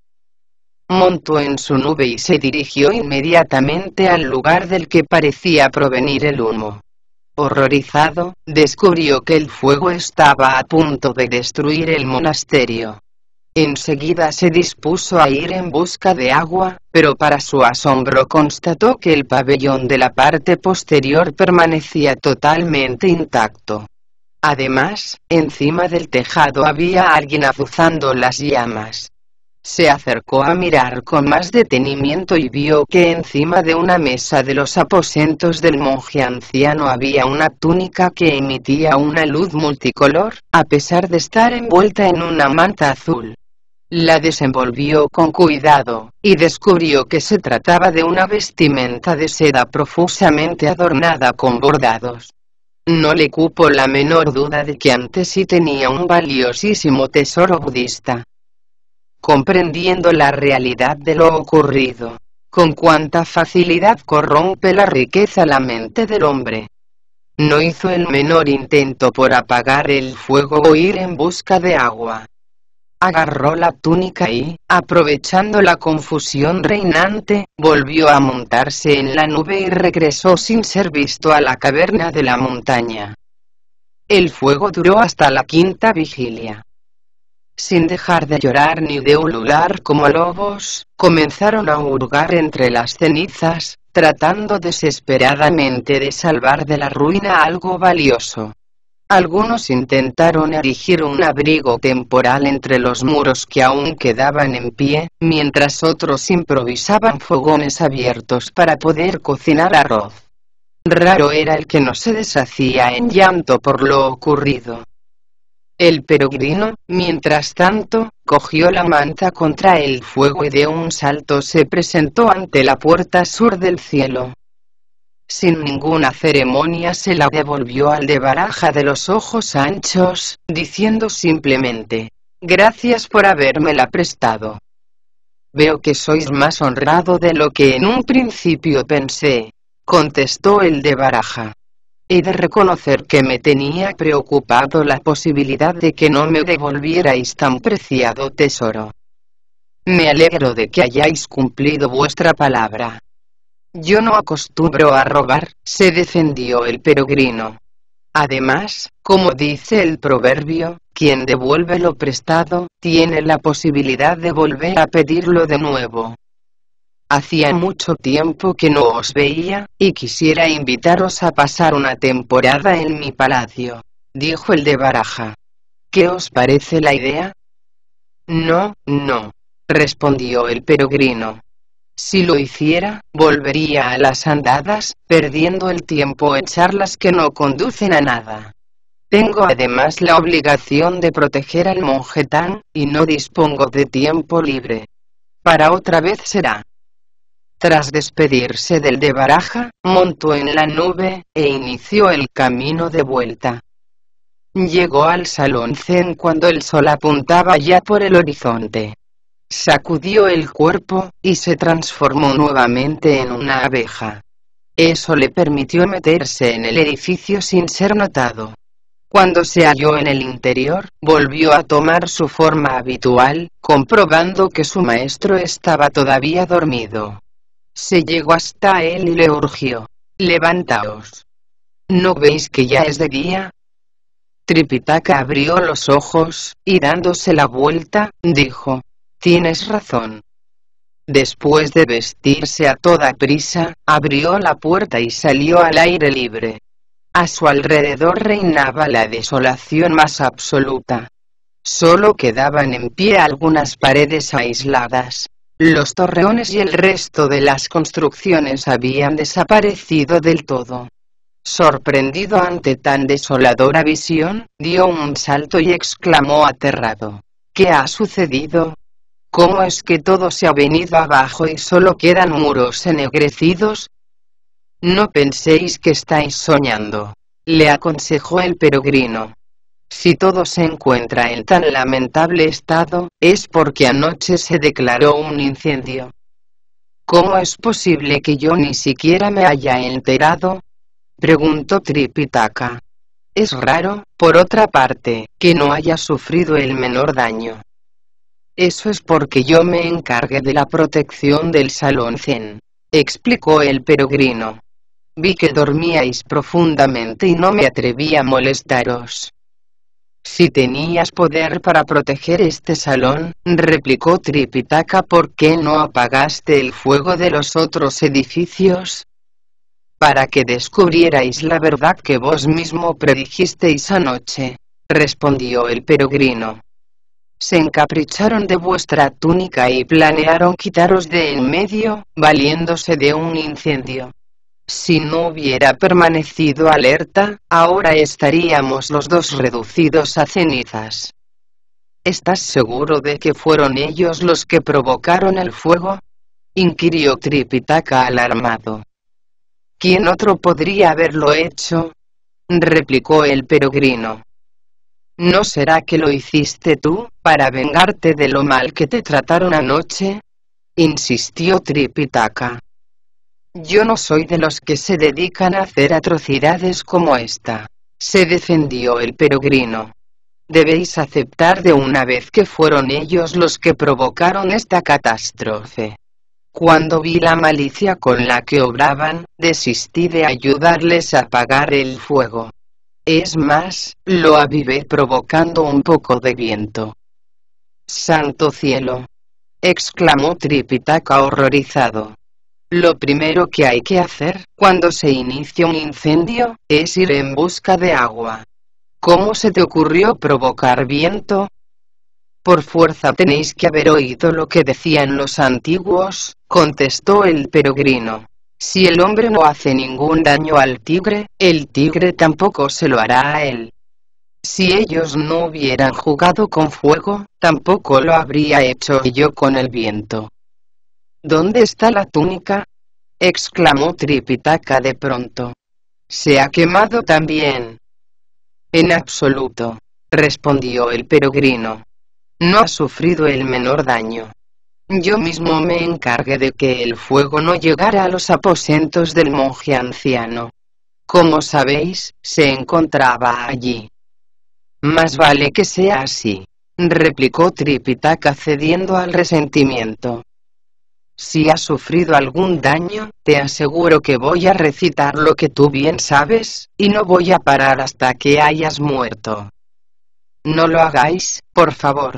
Montó en su nube y se dirigió inmediatamente al lugar del que parecía provenir el humo. Horrorizado, descubrió que el fuego estaba a punto de destruir el monasterio. Enseguida se dispuso a ir en busca de agua, pero para su asombro constató que el pabellón de la parte posterior permanecía totalmente intacto. Además, encima del tejado había alguien azuzando las llamas. Se acercó a mirar con más detenimiento y vio que encima de una mesa de los aposentos del monje anciano había una túnica que emitía una luz multicolor, a pesar de estar envuelta en una manta azul. La desenvolvió con cuidado, y descubrió que se trataba de una vestimenta de seda profusamente adornada con bordados. No le cupo la menor duda de que ante sí tenía un valiosísimo tesoro budista. Comprendiendo la realidad de lo ocurrido, con cuánta facilidad corrompe la riqueza la mente del hombre, no hizo el menor intento por apagar el fuego o ir en busca de agua. Agarró la túnica y, aprovechando la confusión reinante, volvió a montarse en la nube y regresó sin ser visto a la caverna de la montaña. El fuego duró hasta la quinta vigilia. Sin dejar de llorar ni de ulular como lobos, comenzaron a hurgar entre las cenizas, tratando desesperadamente de salvar de la ruina algo valioso. Algunos intentaron erigir un abrigo temporal entre los muros que aún quedaban en pie, mientras otros improvisaban fogones abiertos para poder cocinar arroz. Raro era el que no se deshacía en llanto por lo ocurrido. El peregrino, mientras tanto, cogió la manta contra el fuego y de un salto se presentó ante la puerta sur del cielo. Sin ninguna ceremonia se la devolvió al de Baraja de los ojos anchos, diciendo simplemente: «Gracias por habérmela prestado». «Veo que sois más honrado de lo que en un principio pensé», contestó el de Baraja. «He de reconocer que me tenía preocupado la posibilidad de que no me devolvierais tan preciado tesoro. Me alegro de que hayáis cumplido vuestra palabra». «Yo no acostumbro a robar», se defendió el peregrino. «Además, como dice el proverbio, quien devuelve lo prestado, tiene la posibilidad de volver a pedirlo de nuevo. Hacía mucho tiempo que no os veía, y quisiera invitaros a pasar una temporada en mi palacio», dijo el de Baraja. «¿Qué os parece la idea?» «No, no», respondió el peregrino. «Si lo hiciera, volvería a las andadas, perdiendo el tiempo en charlas que no conducen a nada. Tengo además la obligación de proteger al monje Tan, y no dispongo de tiempo libre. Para otra vez será». Tras despedirse del de Baraja, montó en la nube, e inició el camino de vuelta. Llegó al salón zen cuando el sol apuntaba ya por el horizonte. Sacudió el cuerpo, y se transformó nuevamente en una abeja. Eso le permitió meterse en el edificio sin ser notado. Cuando se halló en el interior, volvió a tomar su forma habitual, comprobando que su maestro estaba todavía dormido. Se llegó hasta él y le urgió: «Levantaos. ¿No veis que ya es de día?». Tripitaka abrió los ojos, y dándose la vuelta, dijo: «Tienes razón». Después de vestirse a toda prisa, abrió la puerta y salió al aire libre. A su alrededor reinaba la desolación más absoluta. Solo quedaban en pie algunas paredes aisladas. Los torreones y el resto de las construcciones habían desaparecido del todo. Sorprendido ante tan desoladora visión, dio un salto y exclamó aterrado: «¿Qué ha sucedido?». ¿Cómo es que todo se ha venido abajo y solo quedan muros ennegrecidos? No penséis que estáis soñando, le aconsejó el peregrino. Si todo se encuentra en tan lamentable estado, es porque anoche se declaró un incendio. ¿Cómo es posible que yo ni siquiera me haya enterado?, preguntó Tripitaka. Es raro, por otra parte, que no haya sufrido el menor daño. Eso es porque yo me encargué de la protección del salón Zen, explicó el peregrino. Vi que dormíais profundamente y no me atreví a molestaros. Si tenías poder para proteger este salón, replicó Tripitaka, ¿por qué no apagaste el fuego de los otros edificios? Para que descubrierais la verdad que vos mismo predijisteis anoche, respondió el peregrino. Se encapricharon de vuestra túnica y planearon quitaros de en medio, valiéndose de un incendio. Si no hubiera permanecido alerta, ahora estaríamos los dos reducidos a cenizas. ¿Estás seguro de que fueron ellos los que provocaron el fuego?, inquirió Tripitaka alarmado. ¿Quién otro podría haberlo hecho?, replicó el peregrino. ¿No será que lo hiciste tú, para vengarte de lo mal que te trataron anoche?, insistió Tripitaka. Yo no soy de los que se dedican a hacer atrocidades como esta, se defendió el peregrino. Debéis aceptar de una vez que fueron ellos los que provocaron esta catástrofe. Cuando vi la malicia con la que obraban, desistí de ayudarles a apagar el fuego. Es más, lo avivé provocando un poco de viento. ¡Santo cielo!, exclamó Tripitaka horrorizado. Lo primero que hay que hacer, cuando se inicia un incendio, es ir en busca de agua. ¿Cómo se te ocurrió provocar viento? Por fuerza tenéis que haber oído lo que decían los antiguos, contestó el peregrino. Si el hombre no hace ningún daño al tigre, el tigre tampoco se lo hará a él. Si ellos no hubieran jugado con fuego, tampoco lo habría hecho yo con el viento. ¿Dónde está la túnica?, exclamó Tripitaka de pronto. ¿Se ha quemado también? En absoluto, respondió el peregrino. No ha sufrido el menor daño. Yo mismo me encargué de que el fuego no llegara a los aposentos del monje anciano. Como sabéis, se encontraba allí. Más vale que sea así, replicó Tripitaka cediendo al resentimiento. Si has sufrido algún daño, te aseguro que voy a recitar lo que tú bien sabes, y no voy a parar hasta que hayas muerto. No lo hagáis, por favor,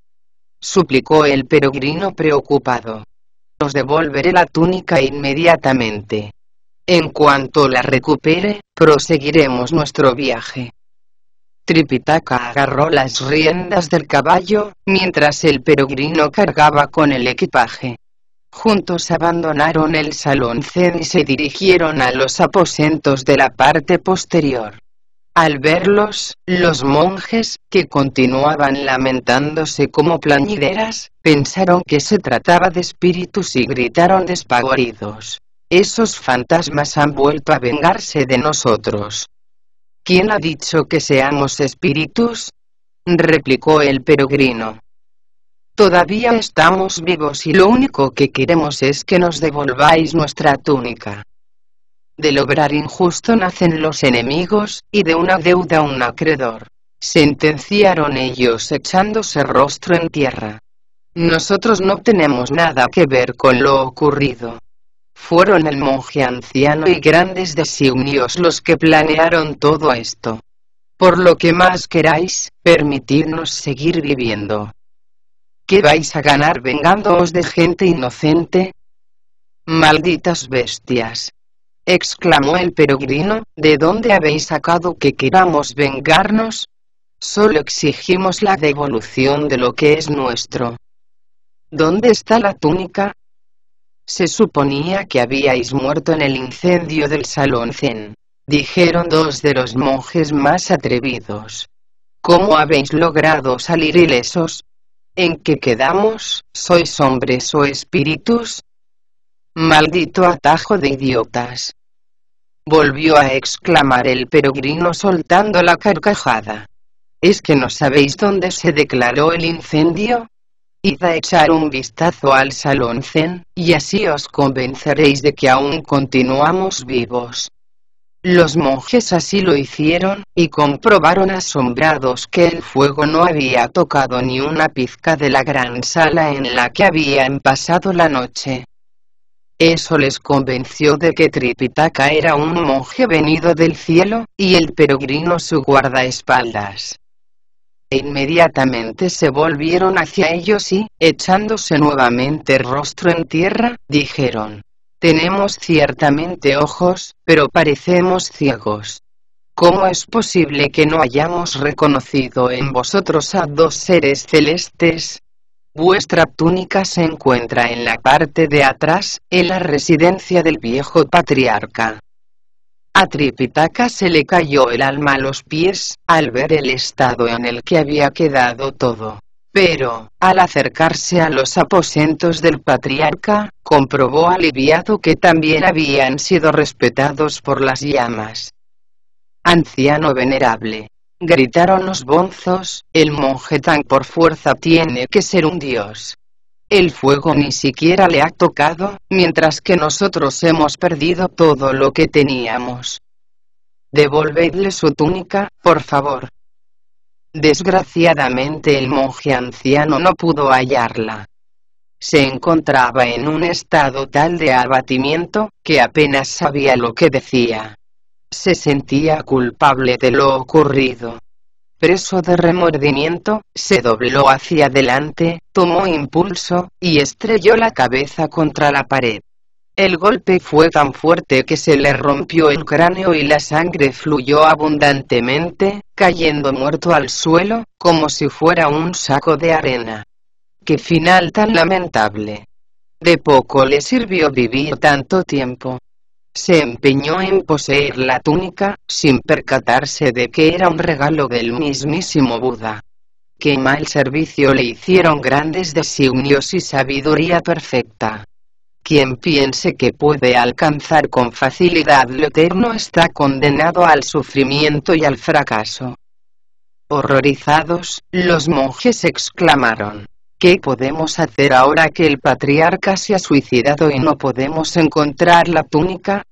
suplicó el peregrino preocupado. Os devolveré la túnica inmediatamente. En cuanto la recupere, proseguiremos nuestro viaje. Tripitaka agarró las riendas del caballo, mientras el peregrino cargaba con el equipaje. Juntos abandonaron el salón Zen y se dirigieron a los aposentos de la parte posterior. Al verlos, los monjes, que continuaban lamentándose como plañideras, pensaron que se trataba de espíritus y gritaron despavoridos. Esos fantasmas han vuelto a vengarse de nosotros. ¿Quién ha dicho que seamos espíritus?, replicó el peregrino. Todavía estamos vivos y lo único que queremos es que nos devolváis nuestra túnica. Del obrar injusto nacen los enemigos, y de una deuda un acreedor, sentenciaron ellos echándose rostro en tierra. Nosotros no tenemos nada que ver con lo ocurrido. Fueron el monje anciano y grandes designios los que planearon todo esto. Por lo que más queráis, permitidnos seguir viviendo. ¿Qué vais a ganar vengándoos de gente inocente? Malditas bestias, exclamó el peregrino, ¿de dónde habéis sacado que queramos vengarnos? Solo exigimos la devolución de lo que es nuestro. ¿Dónde está la túnica? Se suponía que habíais muerto en el incendio del salón Zen, dijeron dos de los monjes más atrevidos. ¿Cómo habéis logrado salir ilesos? ¿En qué quedamos? ¿Sois hombres o espíritus? Maldito atajo de idiotas. Volvió a exclamar el peregrino soltando la carcajada. ¿Es que no sabéis dónde se declaró el incendio? Id a echar un vistazo al salón zen, y así os convenceréis de que aún continuamos vivos. Los monjes así lo hicieron, y comprobaron asombrados que el fuego no había tocado ni una pizca de la gran sala en la que habían pasado la noche. Eso les convenció de que Tripitaka era un monje venido del cielo, y el peregrino su guardaespaldas. E inmediatamente se volvieron hacia ellos y, echándose nuevamente el rostro en tierra, dijeron: tenemos ciertamente ojos, pero parecemos ciegos. ¿Cómo es posible que no hayamos reconocido en vosotros a dos seres celestes? Vuestra túnica se encuentra en la parte de atrás, en la residencia del viejo patriarca. A Tripitaka se le cayó el alma a los pies, al ver el estado en el que había quedado todo. Pero, al acercarse a los aposentos del patriarca, comprobó aliviado que también habían sido respetados por las llamas. Anciano venerable, gritaron los bonzos, el monje tan por fuerza tiene que ser un dios. El fuego ni siquiera le ha tocado, mientras que nosotros hemos perdido todo lo que teníamos. Devolvedle su túnica, por favor. Desgraciadamente el monje anciano no pudo hallarla. Se encontraba en un estado tal de abatimiento, que apenas sabía lo que decía. Se sentía culpable de lo ocurrido. Preso de remordimiento, se dobló hacia adelante, tomó impulso, y estrelló la cabeza contra la pared. El golpe fue tan fuerte que se le rompió el cráneo y la sangre fluyó abundantemente, cayendo muerto al suelo, como si fuera un saco de arena. ¡Qué final tan lamentable! De poco le sirvió vivir tanto tiempo. Se empeñó en poseer la túnica, sin percatarse de que era un regalo del mismísimo Buda. Qué mal servicio le hicieron grandes designios y sabiduría perfecta. Quien piense que puede alcanzar con facilidad lo eterno está condenado al sufrimiento y al fracaso. Horrorizados, los monjes exclamaron: ¿qué podemos hacer ahora que el patriarca se ha suicidado y no podemos encontrar la túnica?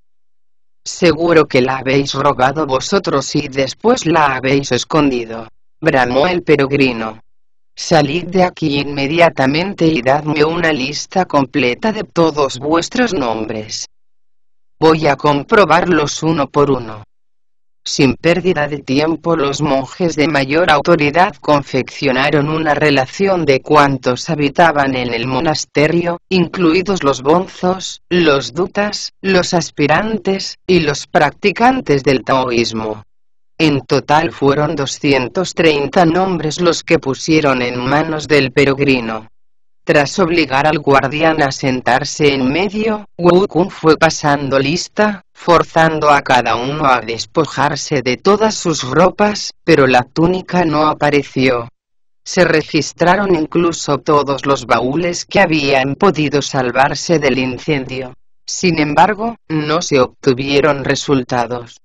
Seguro que la habéis robado vosotros y después la habéis escondido, bramó el peregrino. Salid de aquí inmediatamente y dadme una lista completa de todos vuestros nombres. Voy a comprobarlos uno por uno. Sin pérdida de tiempo, los monjes de mayor autoridad confeccionaron una relación de cuantos habitaban en el monasterio, incluidos los bonzos, los dutas, los aspirantes, y los practicantes del taoísmo. En total fueron doscientos treinta nombres los que pusieron en manos del peregrino. Tras obligar al guardián a sentarse en medio, Wu-kun fue pasando lista, forzando a cada uno a despojarse de todas sus ropas, pero la túnica no apareció. Se registraron incluso todos los baúles que habían podido salvarse del incendio. Sin embargo, no se obtuvieron resultados.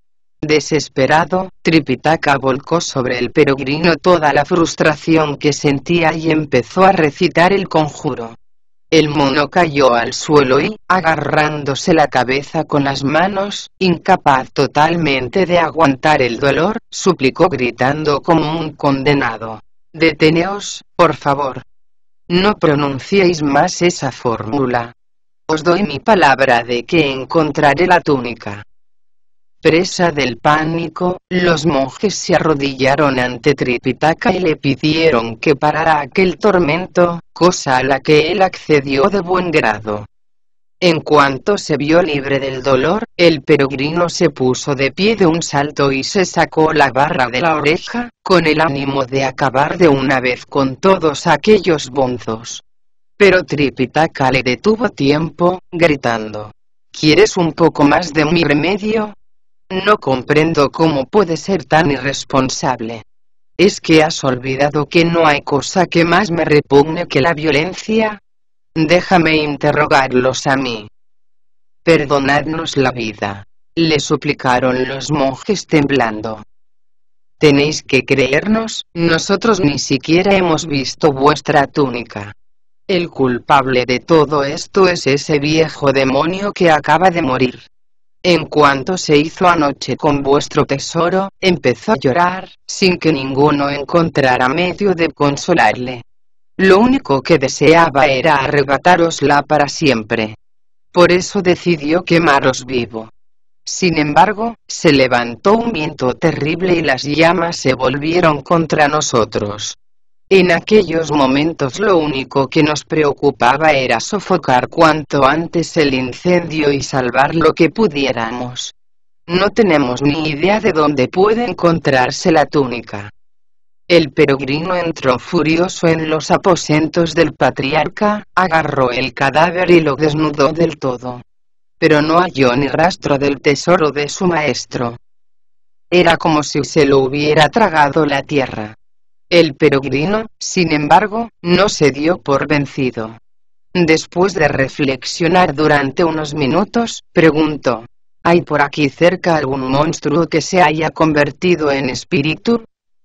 Desesperado, Tripitaka volcó sobre el peregrino toda la frustración que sentía y empezó a recitar el conjuro. El mono cayó al suelo y, agarrándose la cabeza con las manos, incapaz totalmente de aguantar el dolor, suplicó gritando como un condenado: «Deteneos, por favor. No pronunciéis más esa fórmula. Os doy mi palabra de que encontraré la túnica». Presa del pánico, los monjes se arrodillaron ante Tripitaka y le pidieron que parara aquel tormento, cosa a la que él accedió de buen grado. En cuanto se vio libre del dolor, el peregrino se puso de pie de un salto y se sacó la barra de la oreja, con el ánimo de acabar de una vez con todos aquellos bonzos. Pero Tripitaka le detuvo a tiempo, gritando: «¿Quieres un poco más de mi remedio? No comprendo cómo puede ser tan irresponsable. ¿Es que has olvidado que no hay cosa que más me repugne que la violencia? Déjame interrogarlos a mí. Perdonadnos la vida, le suplicaron los monjes temblando. Tenéis que creernos, nosotros ni siquiera hemos visto vuestra túnica. El culpable de todo esto es ese viejo demonio que acaba de morir. En cuanto se hizo anoche con vuestro tesoro, empezó a llorar, sin que ninguno encontrara medio de consolarle. Lo único que deseaba era arrebatárosla para siempre. Por eso decidió quemaros vivo. Sin embargo, se levantó un viento terrible y las llamas se volvieron contra nosotros. En aquellos momentos lo único que nos preocupaba era sofocar cuanto antes el incendio y salvar lo que pudiéramos. No tenemos ni idea de dónde puede encontrarse la túnica. El peregrino entró furioso en los aposentos del patriarca, agarró el cadáver y lo desnudó del todo. Pero no halló ni rastro del tesoro de su maestro. Era como si se lo hubiera tragado la tierra. El peregrino, sin embargo, no se dio por vencido. Después de reflexionar durante unos minutos, preguntó: ¿hay por aquí cerca algún monstruo que se haya convertido en espíritu?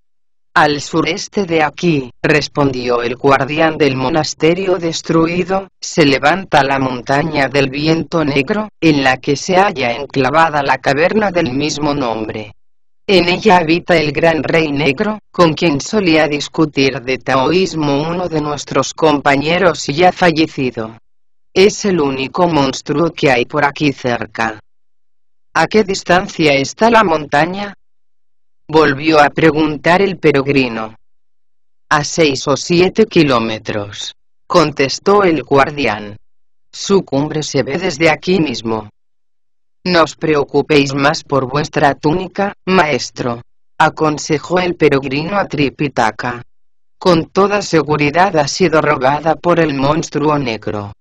Al sureste de aquí, respondió el guardián del monasterio destruido, se levanta la montaña del viento negro, en la que se halla enclavada la caverna del mismo nombre. En ella habita el gran rey negro, con quien solía discutir de taoísmo uno de nuestros compañeros ya fallecido. Es el único monstruo que hay por aquí cerca. ¿A qué distancia está la montaña?, volvió a preguntar el peregrino. A seis o siete kilómetros, contestó el guardián. Su cumbre se ve desde aquí mismo. No os preocupéis más por vuestra túnica, maestro, aconsejó el peregrino a Tripitaka. Con toda seguridad ha sido robada por el monstruo negro.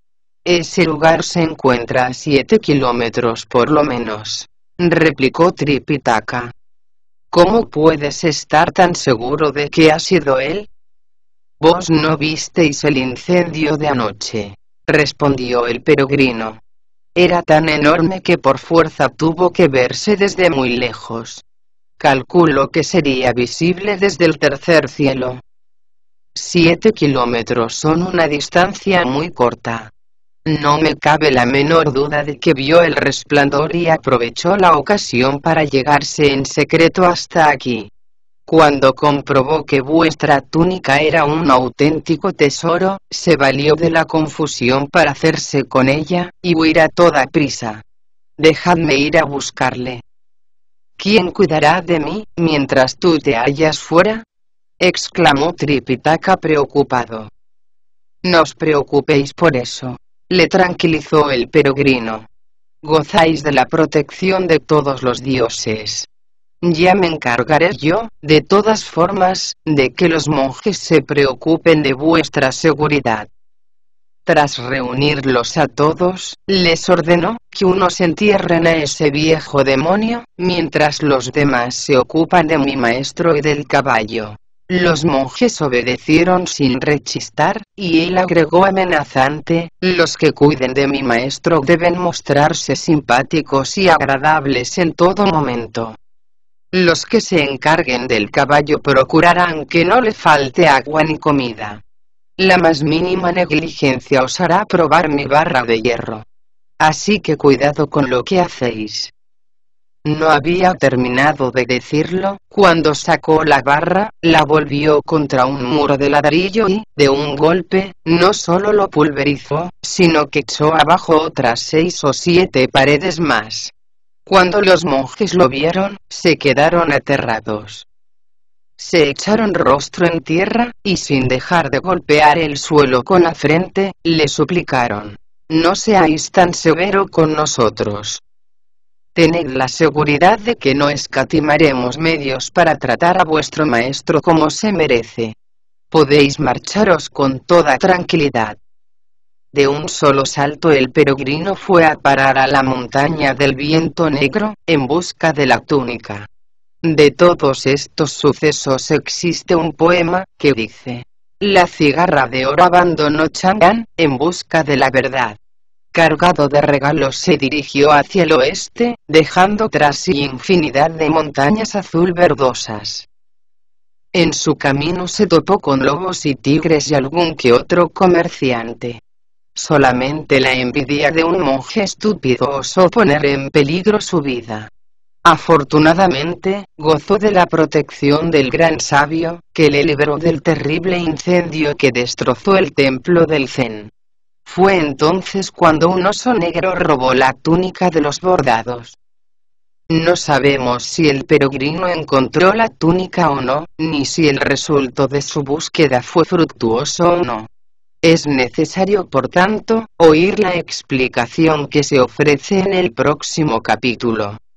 Ese lugar se encuentra a siete kilómetros por lo menos, replicó Tripitaka. ¿Cómo puedes estar tan seguro de que ha sido él? Vos no visteis el incendio de anoche, respondió el peregrino. Era tan enorme que por fuerza tuvo que verse desde muy lejos. Calculo que sería visible desde el tercer cielo. Siete kilómetros son una distancia muy corta. No me cabe la menor duda de que vio el resplandor y aprovechó la ocasión para llegarse en secreto hasta aquí. Cuando comprobó que vuestra túnica era un auténtico tesoro, se valió de la confusión para hacerse con ella, y huir a toda prisa. Dejadme ir a buscarle. ¿Quién cuidará de mí, mientras tú te hallas fuera?, exclamó Tripitaka preocupado. No os preocupéis por eso, le tranquilizó el peregrino. Gozáis de la protección de todos los dioses. Ya me encargaré yo, de todas formas, de que los monjes se preocupen de vuestra seguridad. Tras reunirlos a todos, les ordenó que unos entierren a ese viejo demonio, mientras los demás se ocupan de mi maestro y del caballo. Los monjes obedecieron sin rechistar, y él agregó amenazante: los que cuiden de mi maestro deben mostrarse simpáticos y agradables en todo momento. Los que se encarguen del caballo procurarán que no le falte agua ni comida. La más mínima negligencia os hará probar mi barra de hierro. Así que cuidado con lo que hacéis. No había terminado de decirlo, cuando sacó la barra, la volvió contra un muro de ladrillo y, de un golpe, no solo lo pulverizó, sino que echó abajo otras seis o siete paredes más. Cuando los monjes lo vieron, se quedaron aterrados. Se echaron rostro en tierra, y sin dejar de golpear el suelo con la frente, le suplicaron: no seáis tan severo con nosotros. Tened la seguridad de que no escatimaremos medios para tratar a vuestro maestro como se merece. Podéis marcharos con toda tranquilidad. De un solo salto el peregrino fue a parar a la montaña del viento negro, en busca de la túnica. De todos estos sucesos existe un poema, que dice: la cigarra de oro abandonó Chang'an, en busca de la verdad. Cargado de regalos se dirigió hacia el oeste, dejando tras sí infinidad de montañas azul verdosas. En su camino se topó con lobos y tigres y algún que otro comerciante. Solamente la envidia de un monje estúpido osó poner en peligro su vida. Afortunadamente, gozó de la protección del gran sabio, que le libró del terrible incendio que destrozó el templo del Zen. Fue entonces cuando un oso negro robó la túnica de los bordados. No sabemos si el peregrino encontró la túnica o no, ni si el resultado de su búsqueda fue fructuoso o no. Es necesario, por tanto, oír la explicación que se ofrece en el próximo capítulo.